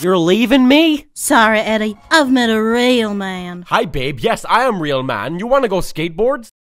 You're leaving me? Sorry, Eddie. I've met a real man. Hi, babe. Yes, I am real man. You wanna go skateboards?